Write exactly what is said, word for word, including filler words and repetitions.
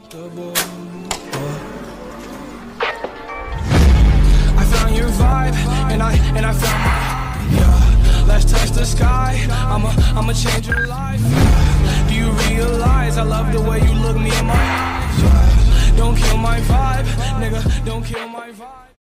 I found your vibe, and I and I found my, yeah. Let's touch the sky. I'ma I'ma change your life. Do you realize I love the way you look me in my eyes? Yeah. Don't kill my vibe, nigga. Don't kill my vibe.